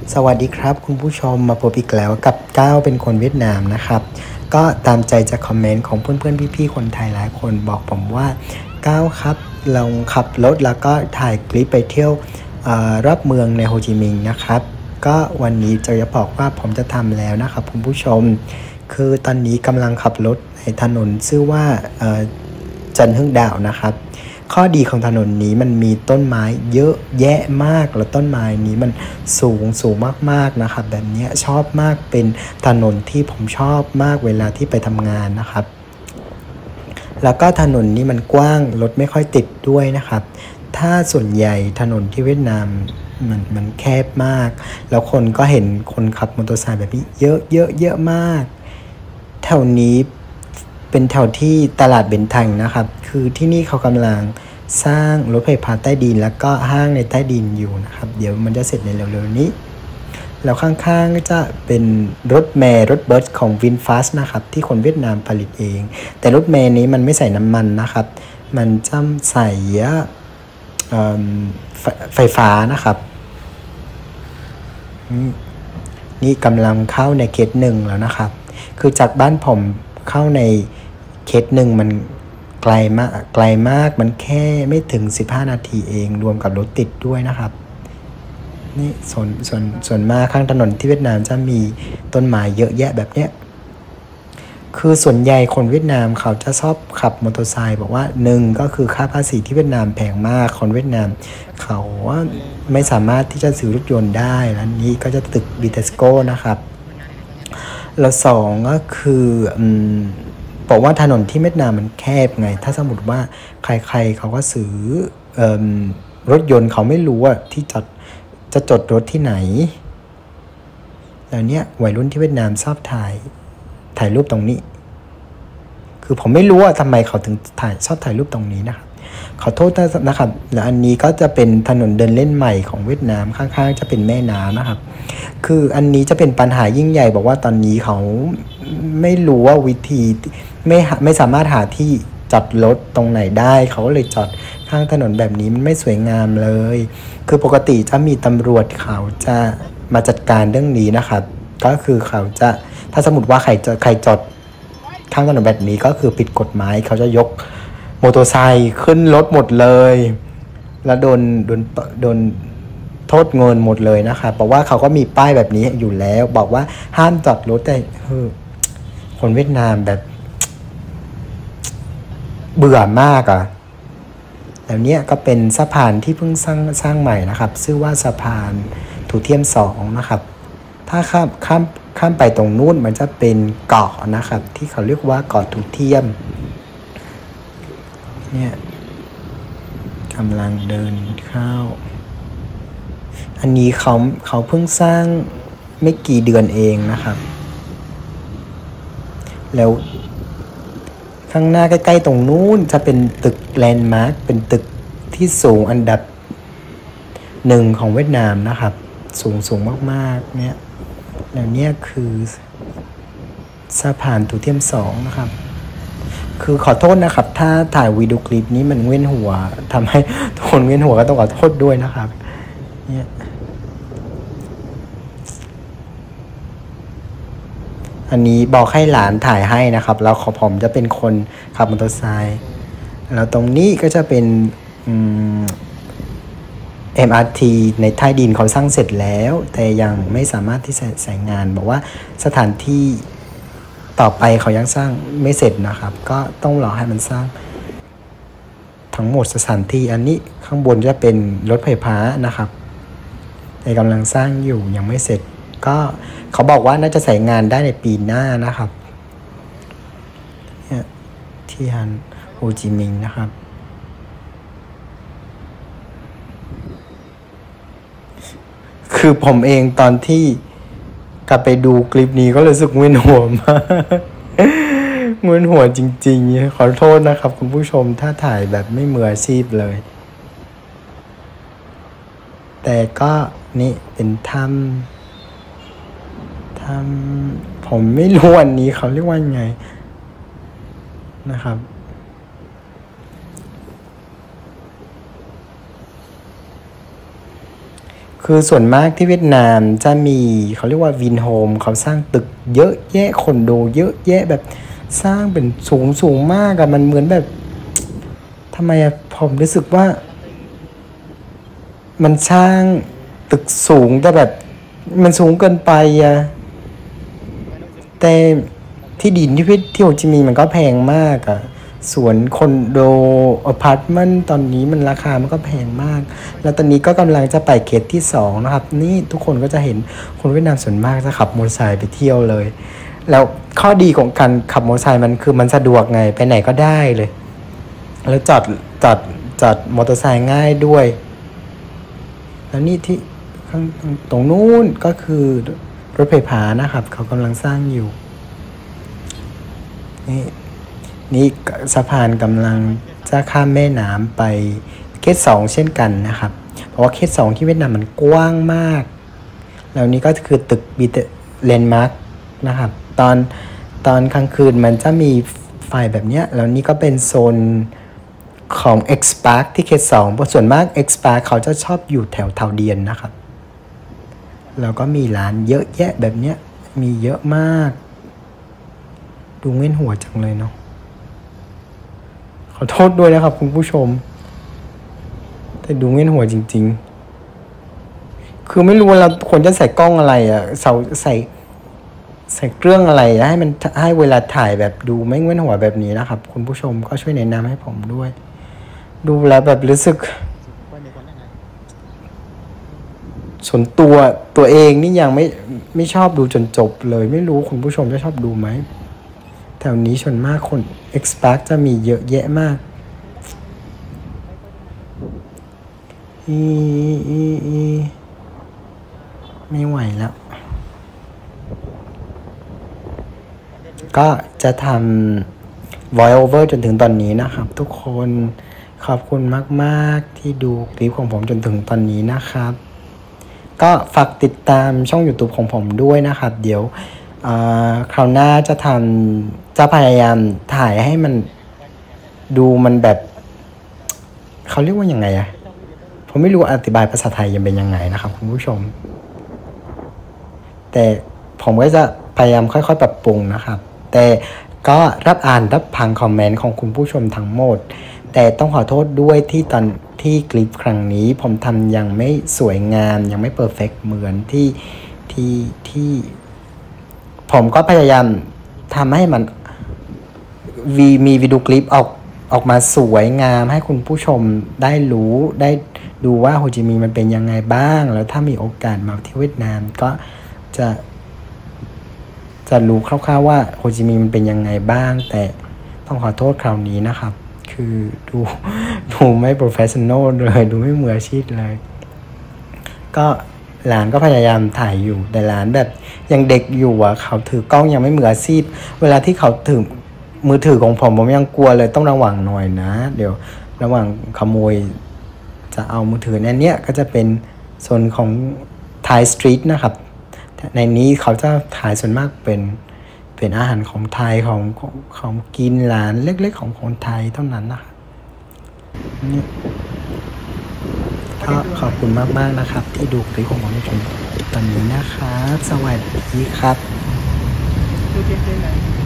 สวัสดีครับคุณผู้ชมมาพบอีกแล้วกับก้าวเป็นคนเวียดนามนะครับก็ตามใจจากคอมเมนต์ของเพื่อนๆพี่ๆคนไทยหลายคนบอกผมว่าก้าวครับลองขับรถแล้วก็ถ่ายคลิปไปเที่ยวรอบเมืองในโฮจิมินห์นะครับก็วันนี้จะบอกว่าผมจะทำแล้วนะครับคุณผู้ชมคือตอนนี้กำลังขับรถในถนนชื่อว่าจันฮึ่งดาวนะครับข้อดีของถนนนี้มันมีต้นไม้เยอะแยะมากแล้วต้นไม้นี้มันสูงมากๆนะครับแบบนี้ชอบมากเป็นถนนที่ผมชอบมากเวลาที่ไปทำงานนะครับแล้วก็ถนนนี้มันกว้างรถไม่ค่อยติดด้วยนะครับถ้าส่วนใหญ่ถนนที่เวียดนามมันแคบมากแล้วคนก็เห็นคนขับมอเตอร์ไซค์แบบนี้เยอะมากแถวนี้เป็นแถวที่ตลาดเบนทังนะครับคือที่นี่เขากำลังสร้างรถไฟฟ้าใต้ดินแล้วก็ห้างในใต้ดินอยู่นะครับเดี๋ยวมันจะเสร็จในเร็วๆนี้แล้วข้างๆก็จะเป็นรถเมล์รถบัสของ VinFast นะครับที่คนเวียดนามผลิตเองแต่รถเมล์นี้มันไม่ใส่น้ำมันนะครับมันจะใส่ไฟฟ้านะครับนี่กำลังเข้าในเขตหนึ่งแล้วนะครับคือจากบ้านผมเข้าในเขตหนึ่งมันไกลมากมันแค่ไม่ถึง15นาทีเองรวมกับรถติดด้วยนะครับนี่ส่วนมากข้างถนนที่เวียดนามจะมีต้นไม้เยอะแยะแบบเนี้ยคือส่วนใหญ่คนเวียดนามเขาจะชอบขับมอเตอร์ไซค์บอกว่าหนึ่งก็คือค่าภาษีที่เวียดนามแพงมากคนเวียดนามเขาว่าไม่สามารถที่จะซื้อรถยนต์ได้แล้วนี้ก็จะตึกบิเทสโก้นะครับแล้วสองก็คือบอกว่าถนนที่เวียดนามมันแคบไงถ้าสมมติว่าใครๆเขาก็ซื้อรถยนต์เขาไม่รู้ว่าที่จะจอดรถที่ไหนแล้วเนี้ยวัยรุ่นที่เวียดนามชอบถ่ายรูปตรงนี้คือผมไม่รู้ว่าทำไมเขาถึงชอบถ่ายรูปตรงนี้นะครับขอโทษนะครับแล้วอันนี้ก็จะเป็นถนนเดินเล่นใหม่ของเวียดนามข้างๆจะเป็นแม่น้ำนะครับคืออันนี้จะเป็นปัญหายิ่งใหญ่บอกว่าตอนนี้เขาไม่รู้ว่าวิธีไม่สามารถหาที่จอดรถตรงไหนได้เขาก็เลยจอดข้างถนนแบบนี้มันไม่สวยงามเลยคือปกติจะมีตำรวจเขาจะมาจัดการเรื่องนี้นะครับก็คือเขาจะถ้าสมมติว่าใครจอดข้างถนนแบบนี้ก็คือผิดกฎหมายเขาจะยกมอเตอร์ไซค์ขึ้นรถหมดเลยแล้วโดนโทษเงินหมดเลยนะครับบอกว่าเขาก็มีป้ายแบบนี้อยู่แล้วบอกว่าห้ามจอดรถแต่คนเวียดนามแบบเบื่อมากอ่ะแล้วเนี้ยก็เป็นสะพานที่เพิ่งสร้างใหม่นะครับชื่อว่าสะพานถูเทียม2นะครับถ้าข้ามไปตรงนู้นมันจะเป็นเกาะนะครับที่เขาเรียกว่าเกาะถูเทียมเนี่ยกำลังเดินเข้าอันนี้เขาเพิ่งสร้างไม่กี่เดือนเองนะครับแล้วข้างหน้าใกล้ๆตรงนู้นจะเป็นตึกแลนด์มาร์คเป็นตึกที่สูงอันดับ1ของเวียดนามนะครับสูงมากๆเนี่ยแล้วเนี่ยคือสะพานถูเทียม2นะครับคือขอโทษนะครับถ้าถ่ายวิดีโอคลิปนี้มันเวียนหัวทำให้ทุกคนเวียนหัวก็ต้องขอโทษด้วยนะครับเนี่ยอันนี้บอกให้หลานถ่ายให้นะครับแล้วผมจะเป็นคนขับมอเตอร์ไซค์แล้วตรงนี้ก็จะเป็นMRT ในใต้ดินเขาสร้างเสร็จแล้วแต่ยังไม่สามารถที่จะใช้งานบอกว่าสถานที่ต่อไปเขายังสร้างไม่เสร็จนะครับก็ต้องรอให้มันสร้างทั้งหมดสถานที่อันนี้ข้างบนจะเป็นรถไฟฟ้านะครับแต่กำลังสร้างอยู่ยังไม่เสร็จก็เขาบอกว่าน่าจะใช้งานได้ในปีหน้านะครับที่ฮันโฮจิมินห์นะครับคือผมเองตอนที่กลับไปดูคลิปนี้ก็รู้สึกมึนหัวมากมึนหัวจริงๆขอโทษนะครับคุณผู้ชมถ้าถ่ายแบบไม่มืออาชีพเลยแต่ก็นี่เป็นถ้ำผมไม่รู้อันนี้เขาเรียกว่าไงนะครับ คคือส่วนมากที่เวียดนามจะมีเขาเรียกว่าวินโฮมเขาสร้างตึกเยอะแยะคอนโดเยอะแยะแบบสร้างเป็นสูงมากอะมันเหมือนแบบทำไมอะผมรู้สึกว่ามันสร้างตึกสูงแต่แบบมันสูงเกินไปอะแต่ที่ดินที่โฮจิมินห์มันก็แพงมากอะสวนคอนโดอพาร์ตเมนต์ตอนนี้มันราคามันก็แพงมากแล้วตอนนี้ก็กำลังจะไปเขตที่2นะครับนี่ทุกคนก็จะเห็นคนเวียดนามส่วนมากจะขับมอเตอร์ไซค์ไปเที่ยวเลยแล้วข้อดีของการขับมอเตอร์ไซค์มันคือมันสะดวกไงไปไหนก็ได้เลยแล้วจอดมอเตอร์ไซค์ง่ายด้วยแล้วนี่ที่ข้างตรงนู้นก็คือรถไฟฟ้านะครับเขากำลังสร้างอยู่นี่สะพานกำลังจะข้ามแม่น้ำไปเขต2เช่นกันนะครับเพราะว่าเขต2ที่เวียดนามมันกว้างมากแล้วนี่ก็คือตึกบีเตเลนมาร์กนะครับตอนกลางคืนมันจะมีไฟแบบเนี้ยแล้วนี่ก็เป็นโซนของ X Park ที่เขต2เพราะส่วนมาก X Park เขาจะชอบอยู่แถวเทาเดียนนะครับแล้วก็มีร้านเยอะแยะแบบเนี้ยมีเยอะมากดูเว้นหัวจังเลยเนาะขอโทษด้วยนะครับคุณผู้ชมแต่ดูเว้นหัวจริงๆคือไม่รู้ว่าเราควรจะใส่กล้องอะไรอ่ะใส่เครื่องอะไรให้มันให้เวลาถ่ายแบบดูไม่เว้นหัวแบบนี้นะครับคุณผู้ชมก็ช่วยแนะนำให้ผมด้วยดูแล้วแบบรู้สึกส่วนตัวเองนี่ยังไม่ชอบดูจนจบเลยไม่รู้คุณผู้ชมจะชอบดูไหมแถวนี้ส่วนมากคน X-Park จะมีเยอะแยะมากไม่ไหวแล้วก็จะทำ voice over จนถึงตอนนี้นะครับทุกคนขอบคุณมากๆที่ดูคลิปของผมจนถึงตอนนี้นะครับก็ฝากติดตามช่อง YouTube ของผมด้วยนะครับเดี๋ยวคราวหน้าจะพยายามถ่ายให้มันดูมันแบบเขาเรียกว่ายังไงอะผมไม่รู้อธิบายภาษาไทยยังเป็นยังไงนะครับคุณผู้ชมแต่ผมก็จะพยายามค่อยๆปรับปรุงนะครับแต่ก็รับอ่านรับฟังคอมเมนต์ของคุณผู้ชมทั้งหมดแต่ต้องขอโทษด้วยที่ตอนที่คลิปครั้งนี้ผมทำยังไม่สวยงามยังไม่เพอร์เฟกต์เหมือนที่ผมก็พยายามทำให้มันมีวิดีโอคลิปออกมาสวยงามให้คุณผู้ชมได้รู้ได้ดูว่าโฮจิมินห์มันเป็นยังไงบ้างแล้วถ้ามีโอกาสมาที่เวียดนามก็จะรู้คร่าวๆว่าโฮจิมินห์มันเป็นยังไงบ้างแต่ต้องขอโทษคราวนี้นะครับคือดูไม่โปรเฟสชั่นอลเลยดูไม่มืออาชีพเลยก็หลานก็พยายามถ่ายอยู่แต่หลานแบบยังเด็กอยู่อ่ะเขาถือกล้องยังไม่มืออาชีพเวลาที่เขาถือมือถือของผมยังกลัวเลยต้องระวังหน่อยนะเดี๋ยวระวังขโมยจะเอามือถือในนี้ก็จะเป็นโซนของไทยสตรีทนะครับในนี้เขาจะถ่ายส่วนมากเป็นอาหารของไทยของกินร้านเล็กๆของคนไทยเท่านั้นนะครับนี่ก็ขอบคุณมากๆนะครับที่ดูคลิปของผมจนตอนนี้นะครับสวัสดีครับ